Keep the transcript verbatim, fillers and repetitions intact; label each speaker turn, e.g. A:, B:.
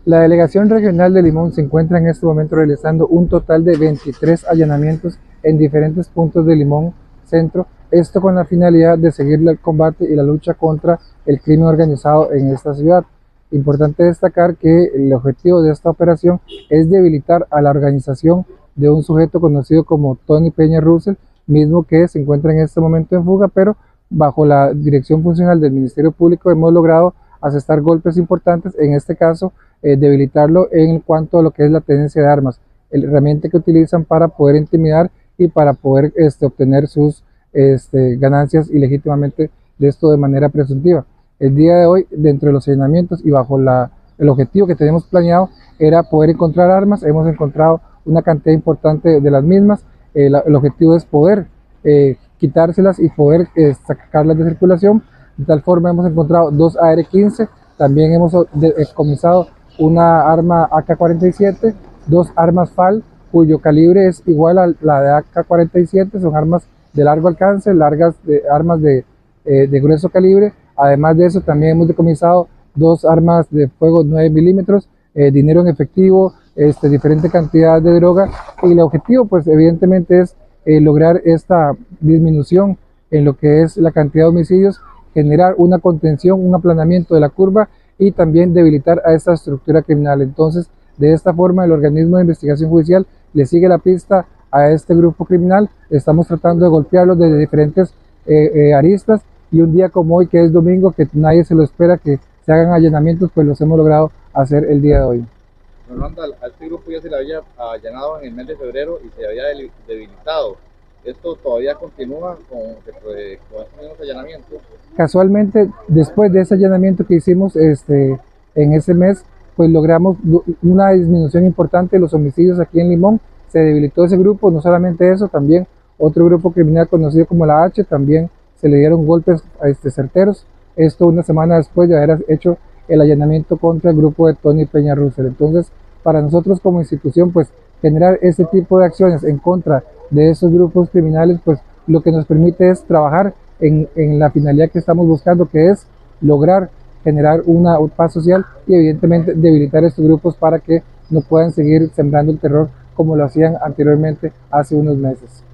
A: La Delegación Regional de Limón se encuentra en este momento realizando un total de veintitrés allanamientos en diferentes puntos de Limón Centro, esto con la finalidad de seguir el combate y la lucha contra el crimen organizado en esta ciudad. Importante destacar que el objetivo de esta operación es debilitar a la organización de un sujeto conocido como Tony Peña Russell, mismo que se encuentra en este momento en fuga, pero bajo la dirección funcional del Ministerio Público hemos logrado asestar golpes importantes, en este caso eh, debilitarlo en cuanto a lo que es la tenencia de armas, la herramienta que utilizan para poder intimidar y para poder este, obtener sus este, ganancias ilegítimamente de esto de manera presuntiva. El día de hoy, dentro de los allanamientos y bajo la, el objetivo que tenemos planeado, era poder encontrar armas. Hemos encontrado una cantidad importante de las mismas. Eh, la, el objetivo es poder eh, quitárselas y poder eh, sacarlas de circulación. De tal forma hemos encontrado dos A R quince, también hemos decomisado una arma A K cuarenta y siete, dos armas F A L cuyo calibre es igual a la de A K cuarenta y siete, son armas de largo alcance, largas de, armas de, eh, de grueso calibre. Además de eso también hemos decomisado dos armas de fuego nueve milímetros, eh, dinero en efectivo, este, diferente cantidad de droga, y el objetivo pues evidentemente es eh, lograr esta disminución en lo que es la cantidad de homicidios, generar una contención, un aplanamiento de la curva y también debilitar a esta estructura criminal. Entonces, de esta forma el organismo de investigación judicial le sigue la pista a este grupo criminal. Estamos tratando de golpearlos desde diferentes eh, eh, aristas, y un día como hoy, que es domingo, que nadie se lo espera que se hagan allanamientos, pues los hemos logrado hacer el día de hoy.
B: Rolando, a este grupo ya se le había allanado en el mes de febrero y se había debilitado. ¿Esto todavía continúa con, con estos mismos allanamientos?
A: Casualmente, después de ese allanamiento que hicimos este, en ese mes, pues logramos una disminución importante de los homicidios aquí en Limón. Se debilitó ese grupo. No solamente eso, también otro grupo criminal conocido como la H, también se le dieron golpes este, certeros. Esto una semana después de haber hecho el allanamiento contra el grupo de Tony Peña Russell. Entonces, para nosotros como institución, pues generar este tipo de acciones en contra de esos grupos criminales, pues lo que nos permite es trabajar en, en la finalidad que estamos buscando, que es lograr generar una paz social y evidentemente debilitar estos grupos para que no puedan seguir sembrando el terror como lo hacían anteriormente hace unos meses.